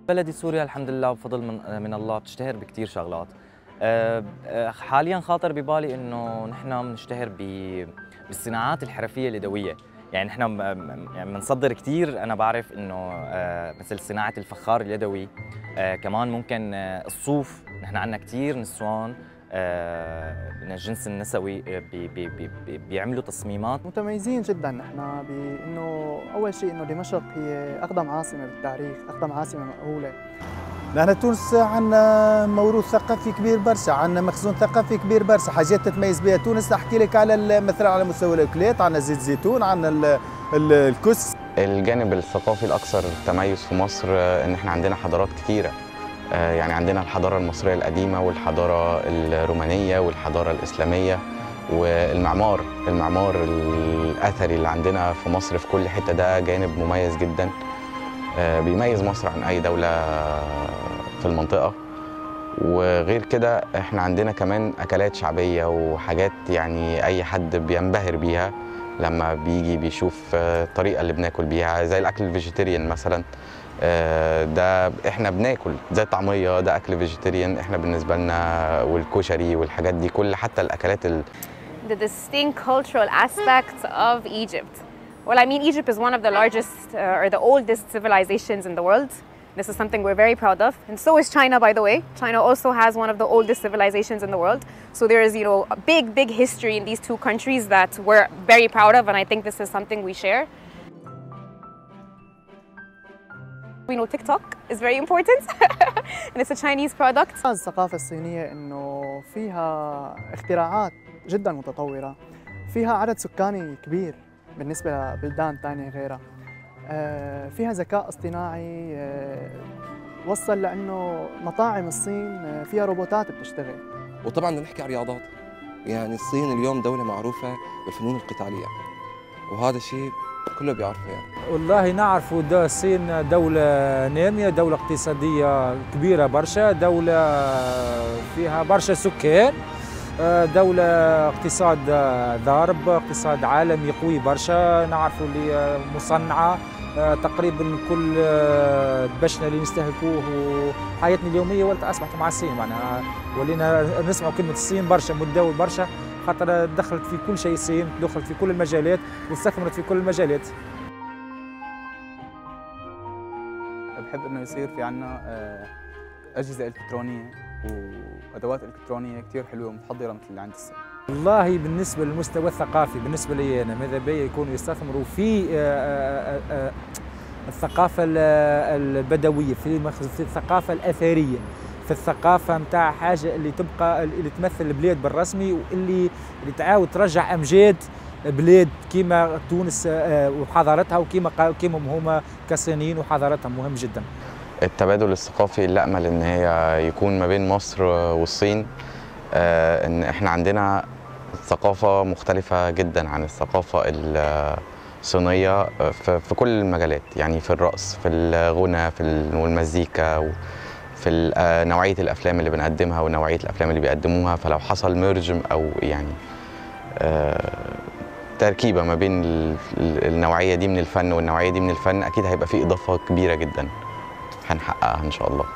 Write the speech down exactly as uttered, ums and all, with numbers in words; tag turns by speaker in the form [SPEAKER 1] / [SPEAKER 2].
[SPEAKER 1] بلدي سوريا الحمد لله بفضل من, من الله بتشتهر بكثير شغلات. أه حاليا خاطر ببالي انه نحن بنشتهر بالصناعات الحرفيه اليدويه، يعني نحن بنصدر كثير. انا بعرف انه أه مثل صناعه الفخار اليدوي، أه كمان ممكن أه الصوف. نحن عندنا كثير نسوان أه من الجنس النسوي بي بي بي بيعملوا تصميمات
[SPEAKER 2] متميزين جدا. نحن بانه اول شيء انه دمشق هي اقدم عاصمه بالتاريخ، اقدم عاصمه مأهوله.
[SPEAKER 3] نحن تونس عندنا موروث ثقافي كبير برشا، عندنا مخزون ثقافي كبير برشا، حاجات تتميز بها تونس. احكي لك على مثلا على مستوى الاكلات، عندنا زيت زيتون، عندنا الكس.
[SPEAKER 4] الجانب الثقافي الاكثر تميز في مصر ان احنا عندنا حضارات كثيره، يعني عندنا الحضاره المصريه القديمه والحضاره الرومانيه والحضاره الاسلاميه، والمعمار المعمار الاثري اللي عندنا في مصر في كل حته، ده جانب مميز جدا بيميز مصر عن اي دوله في المنطقه. وغير كده احنا عندنا كمان اكلات شعبيه وحاجات يعني اي حد بينبهر بيها لما بيجي بيشوف الطريقه اللي بناكل بيها، زي الاكل الفيجيتيريان مثلا. ده احنا بناكل زي الطعميه، ده اكل فيجيتيريان احنا بالنسبه لنا، والكشري والحاجات دي، كل حتى الاكلات ال...
[SPEAKER 5] The distinct cultural aspects of Egypt. Well, I mean, Egypt is one of the largest uh, or the oldest civilizations in the world. This is something we're very proud of. And so is China, by the way. China also has one of the oldest civilizations in the world. So there is, you know, a big, big history in these two countries that we're very proud of, and I think this is something we share. We know TikTok is very important, and it's a Chinese product.
[SPEAKER 2] الثقافة الصينية إنه فيها اختراعات جدا متطورة، فيها عدد سكاني كبير بالنسبة لبلدان ثانية غيرها، فيها ذكاء اصطناعي وصل لأنه مطاعم الصين فيها روبوتات بتشتغل.
[SPEAKER 6] وطبعا بدنا نحكي عن رياضات، يعني الصين اليوم دولة معروفة بالفنون القتالية، وهذا الشيء كله بيعرفه. يعني
[SPEAKER 7] والله نعرف الصين دولة نامية، دولة اقتصادية كبيرة برشا، دولة فيها برشا سكان، دولة اقتصاد ضارب، اقتصاد عالمي قوي برشا. نعرفوا اللي مصنعة تقريبا كل بشنا اللي نستهلكوه وحياتنا اليومية ولت أصبحت مع الصين. معناها ولينا نسمعوا كلمة الصين برشا، متداول برشا، خاطر دخلت في كل شيء الصين، دخلت في كل المجالات واستثمرت في كل المجالات.
[SPEAKER 8] بحب انه يصير في عنا اجهزه الكترونيه وادوات الكترونيه كثير حلوه ومتحضره مثل اللي عند الصين.
[SPEAKER 7] والله بالنسبه للمستوى الثقافي بالنسبه لي انا ماذا بيا يكونوا يستثمروا في الثقافه البدويه، في الثقافه الاثريه، في الثقافه نتاع حاجه اللي تبقى اللي تمثل البلاد بالرسمي، واللي اللي تعاود ترجع امجاد بلاد كيما تونس وحضارتها، وكيما كيما هما كصينيين وحضارتهم مهم جدا.
[SPEAKER 4] التبادل الثقافي اللي امل ان هي يكون ما بين مصر والصين، ان احنا عندنا ثقافه مختلفه جدا عن الثقافه الصينيه في كل المجالات، يعني في الرقص، في الغنى، في المزيكا، في نوعيه الافلام اللي بنقدمها ونوعيه الافلام اللي بيقدموها. فلو حصل ميرج او يعني تركيبه ما بين النوعيه دي من الفن والنوعيه دي من الفن، اكيد هيبقى في اضافه كبيره جدا هنحققها ان شاء الله.